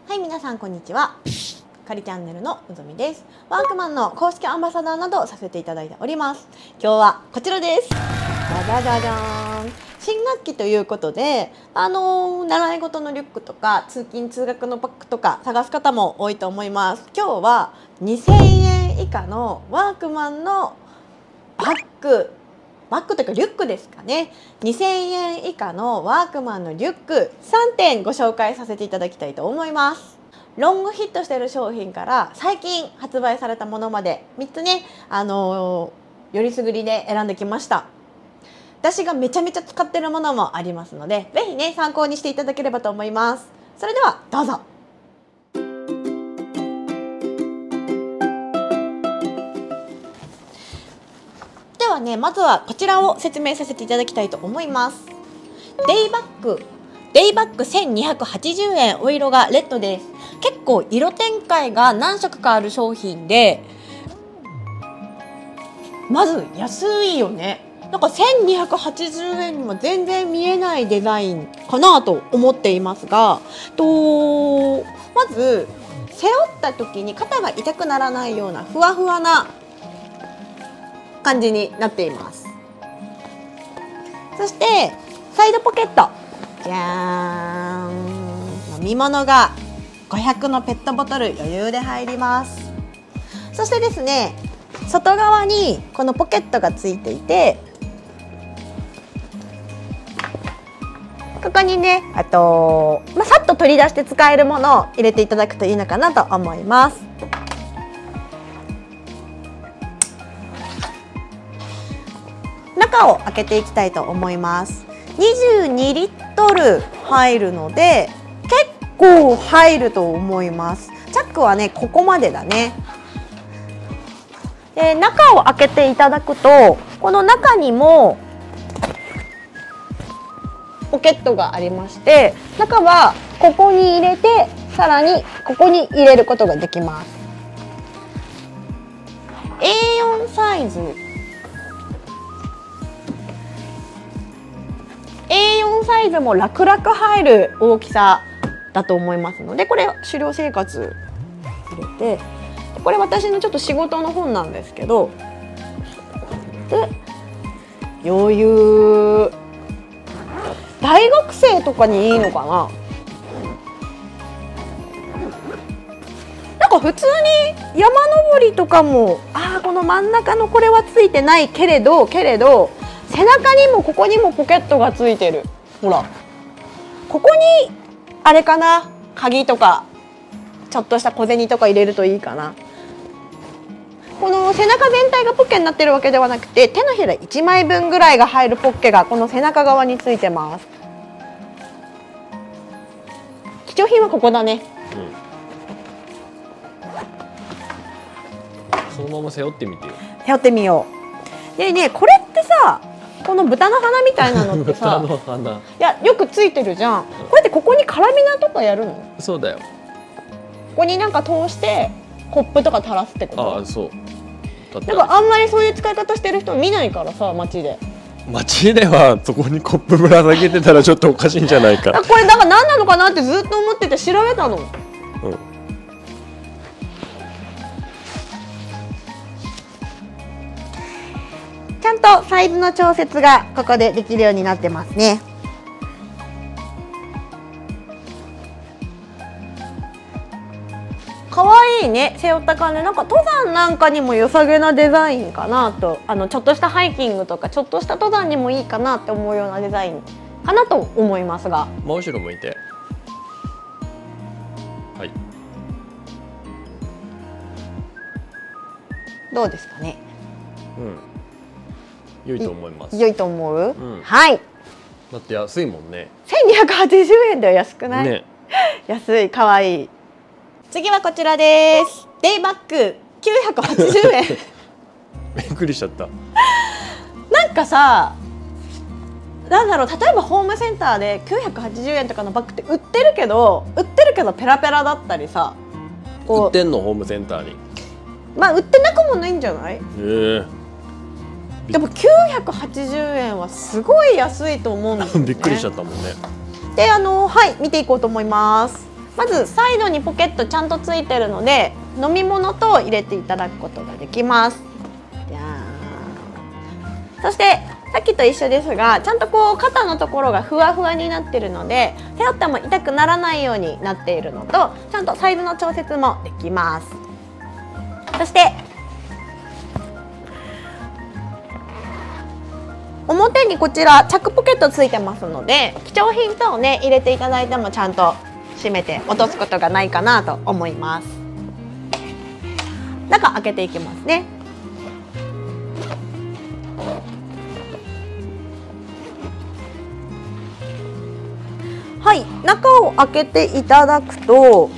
はい、皆さんこんにちは。カリチャンネルのうぞみです。ワークマンの公式アンバサダーなどさせていただいております。今日はこちらです。じゃじゃじゃーん。新学期ということで、習い事のリュックとか通勤通学のバッグとか探す方も多いと思います。今日は2000円以下のワークマンのバッグというかリュックですかね。2000円以下のワークマンのリュック3点ご紹介させていただきたいと思います。ロングヒットしている商品から最近発売されたものまで3つね、よりすぐりで選んできました。私がめちゃめちゃ使ってるものもありますので、ぜひね参考にしていただければと思います。それではどうぞ。ではね、まずはこちらを説明させていただきたいと思います。デイバッグ1280円、お色がレッドです。結構色展開が何色かある商品で、まず安いよね。なんか1280円にも全然見えないデザインかなと思っていますが、まず背負った時に肩が痛くならないようなふわふわな感じになっています。そしてサイドポケット、じゃーん、飲み物が500のペットボトル余裕で入ります。そしてですね、外側にこのポケットがついていて、ここにね、さっと取り出して使えるものを入れていただくといいのかなと思います。中を開けていきたいと思います。22リットル入るので結構入ると思います。チャックはねここまでだね。で、中を開けていただくと、この中にもポケットがありまして、中はここに入れて、さらにここに入れることができます。 A4 サイズも楽々入る大きさだと思いますので、これ狩猟生活入れて、これ私のちょっと仕事の本なんですけど、で余裕、大学生とかにいいのかな。なんか普通に山登りとかも、この真ん中のこれはついてないけれど背中にもここにもポケットがついてる。ほら、ここにあれかな、鍵とかちょっとした小銭とか入れるといいかな。この背中全体がポッケになってるわけではなくて、手のひら1枚分ぐらいが入るポッケがこの背中側についてます。貴重品はここだね。 そのまま背負ってみてよ。 背負ってみよう。でね、これってさ、この豚の鼻みたいなのってさ豚の鼻、 いや、よくついてるじゃん。こうやってここにカラビナとかやるの？ そうだよ。 ここになんか通してコップとか垂らすってこと？ そう。 なんかあんまりそういう使い方してる人見ないからさ、街ではそこにコップぶら下げてたらちょっとおかしいんじゃないか。 これだから何なのかなってずっと思ってて調べたの。ちゃんとサイズの調節がここでできるようになってますね。かわいいね、背負った感じ。なんか登山なんかにも良さげなデザインかなと、ちょっとしたハイキングとかちょっとした登山にもいいかなって思うようなデザインかなと思いますが、 真後ろ向いて、はい、 どうですかね。 良いと思います。 良いと思う、はい。 だって安いもんね。 1280円では安くない？ ね、 安い、かわいい。次はこちらです。デイバッグ980円。 びっくりしちゃった。 なんかさ、なんだろう、例えばホームセンターで980円とかのバッグって売ってるけどペラペラだったりさ、 売ってんのホームセンターに。 まあ売ってなくもないんじゃない？でも980円はすごい安いと思うんですよね。 びっくりしちゃったもんね。 で、はい、見ていこうと思います。 まずサイドにポケットちゃんとついてるので飲み物と入れていただくことができます。じゃーん。そしてさっきと一緒ですが、ちゃんとこう肩のところがふわふわになってるので背負っても痛くならないようになっているのと、ちゃんとサイズの調節もできます。そして表にこちらチャックポケットついてますので、貴重品等をね入れていただいてもちゃんと閉めて落とすことがないかなと思います。中開けていきますね。はい、中を開けていただくと、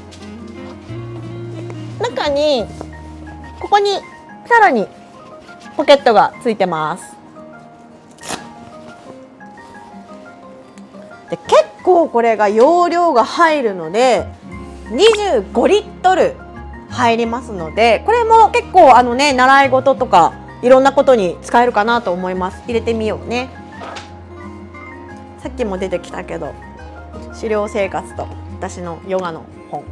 中にここにさらにポケットがついてます。で、結構これが容量が入るので25リットル入りますので、これも結構習い事とかいろんなことに使えるかなと思います。入れてみようね。さっきも出てきたけど、狩猟生活と私のヨガの本、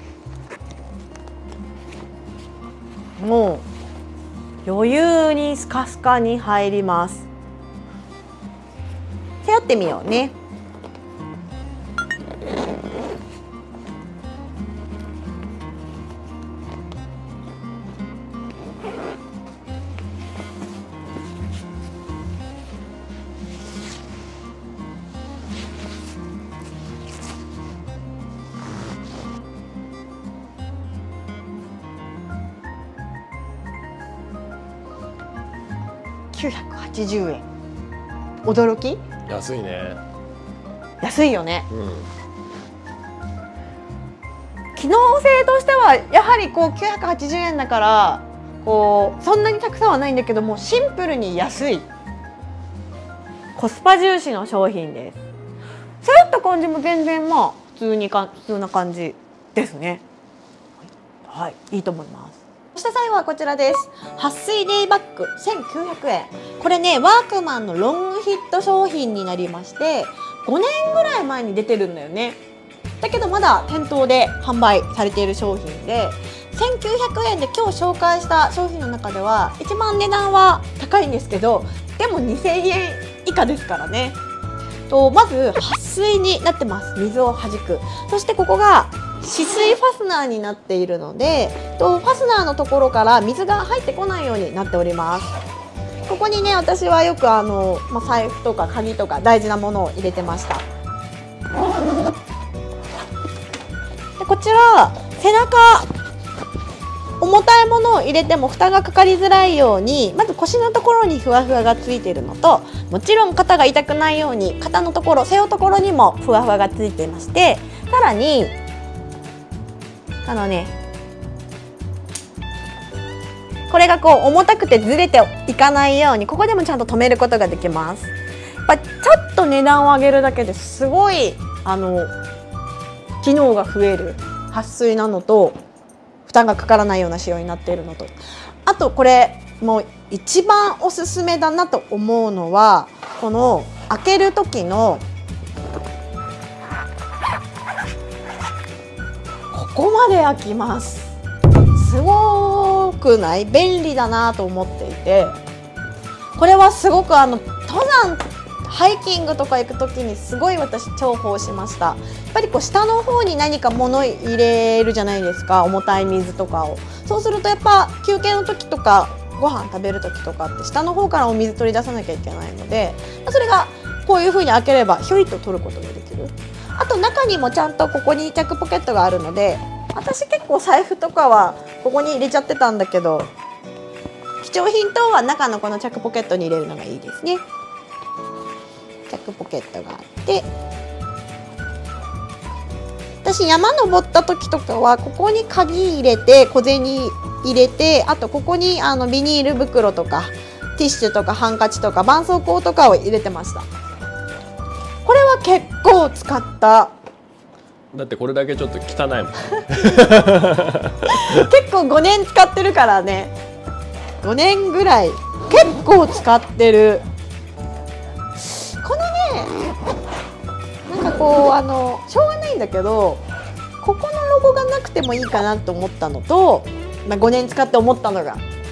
もう余裕にスカスカに入ります。背負ってみようね。980円。驚き？ 安いね。 安いよね。 うん。 機能性としてはやはりこう980円だからこうそんなにたくさんはないんだけども、シンプルに安いコスパ重視の商品です。背負った感じも全然普通な感じですね。はい、いいと思います。そして最後はこちらです。撥水デイバッグ1900円。これね、ワークマンのロングヒット商品になりまして、5年ぐらい前に出てるんだよね。だけどまだ店頭で販売されている商品で、1900円で今日紹介した商品の中では一番値段は高いんですけど、でも2000円以下ですからね。まず撥水になってます。水を弾く。そしてここが止水ファスナーになっているので、ファスナーのところから水が入ってこないようになっております。ここにね、私はよく財布とか鍵とか大事なものを入れてました。で、こちら背中、重たいものを入れても負担がかかりづらいように、まず腰のところにふわふわがついているのと、もちろん肩が痛くないように肩のところ、背負うところにもふわふわがついていまして、さらにこれがこう重たくてずれていかないように、ここでもちゃんと止めることができます。やっぱちょっと値段を上げるだけですごい機能が増える撥水なのと、負担がかからないような仕様になっているのと、あとこれもう一番おすすめだなと思うのは、この開ける時のここまで開きます。すごくない？便利だなと思っていて、これはすごく登山ハイキングとか行く時にすごい私重宝しました。やっぱりこう下の方に何か物入れるじゃないですか、重たい水とかを。そうするとやっぱ休憩の時とかご飯食べる時とかって下の方からお水取り出さなきゃいけないので、それがこういう風に開ければひょいと取ることができる。あと中にもちゃんとここにチャックポケットがあるので、私結構財布とかはここに入れちゃってたんだけど、貴重品等は中のこのチャックポケットに入れるのがいいですね。チャックポケットがあって、私山登った時とかはここに鍵入れて小銭入れて、あとここにビニール袋とかティッシュとかハンカチとか絆創膏とかを入れてました。これは結構使った。 だってこれだけちょっと汚いもん。 結構5年使ってるからね。5年ぐらい結構使ってる。このね、なんかこうしょうがないんだけど、 てもいいかなと思ったのと、5年使って思ったのと、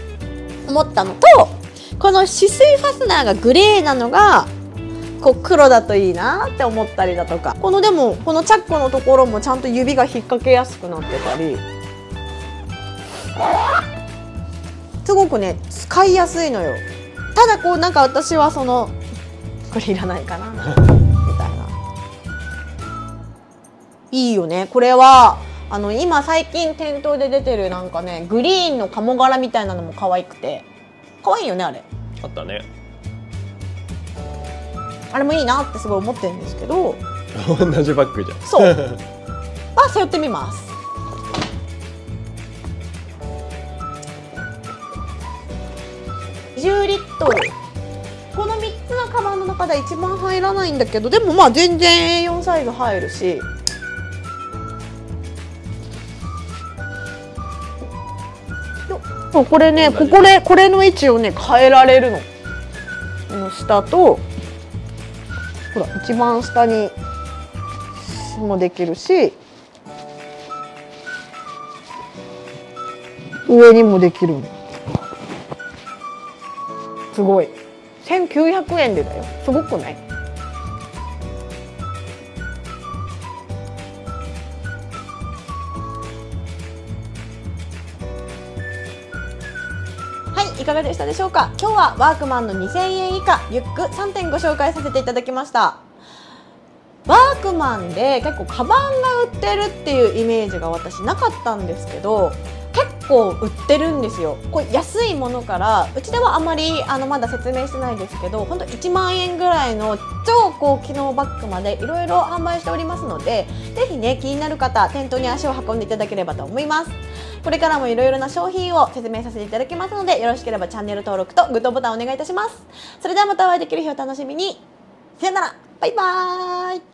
この止水ファスナーがグレーなのがこう黒だといいなって思ったりだとか、でもこのチャックのところもちゃんと指が引っ掛けやすくなってたり、すごくね使いやすいのよ。ただこうなんか私はこれいらないかなみたいな。いいよねこれは。今最近店頭で出てるなんかねグリーンの鴨柄みたいなのも可愛くて、可愛いよねあれ。 あったね。 あれもいいなってすごい思ってるんですけど。 同じバッグじゃん。 そうは背負ってみます。10リットル。この3つのカバンの中で一番入らないんだけど、でもまあ全然 A4 サイズ入るし。これね、これの位置をね変えられるの。この下とほら一番下にもできるし、上にもできるの。すごい。1900円でだよ。すごくない？いかがでしたでしょうか。今日はワークマンの2000円以下リュック3点ご紹介させていただきました。ワークマンで結構カバンが売ってるっていうイメージが私なかったんですけど、結構売ってるんですよ。これ安いものから、うちではあまりまだ説明してないですけど、本当1万円ぐらいの超高機能バッグまでいろいろ販売しておりますので、ぜひね気になる方店頭に足を運んでいただければと思います。これからもいろいろな商品を説明させていただきますので、よろしければチャンネル登録とグッドボタンお願いいたします。それではまたお会いできる日を楽しみに。さよなら、バイバーイ。